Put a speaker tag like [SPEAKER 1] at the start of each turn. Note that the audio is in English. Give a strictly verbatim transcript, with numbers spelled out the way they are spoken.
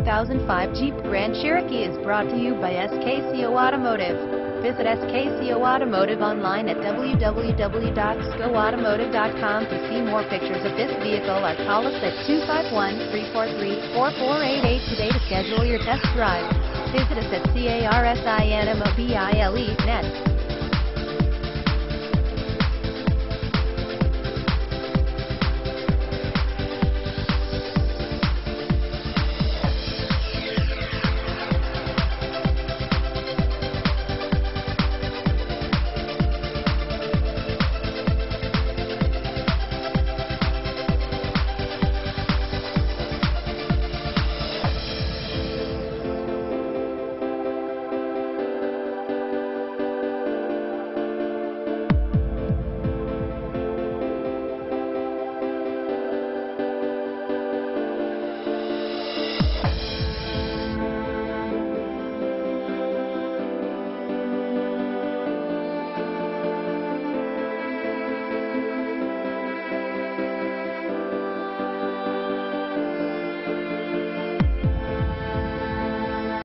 [SPEAKER 1] thousand five Jeep Grand Cherokee is brought to you by S K C O Automotive. Visit S K C O Automotive online at w w w dot s k o automotive dot com to see more pictures of this vehicle or call us at two five one, three four three, four four eight eight today to schedule your test drive. Visit us at C A R S I N M O B I L E dot net.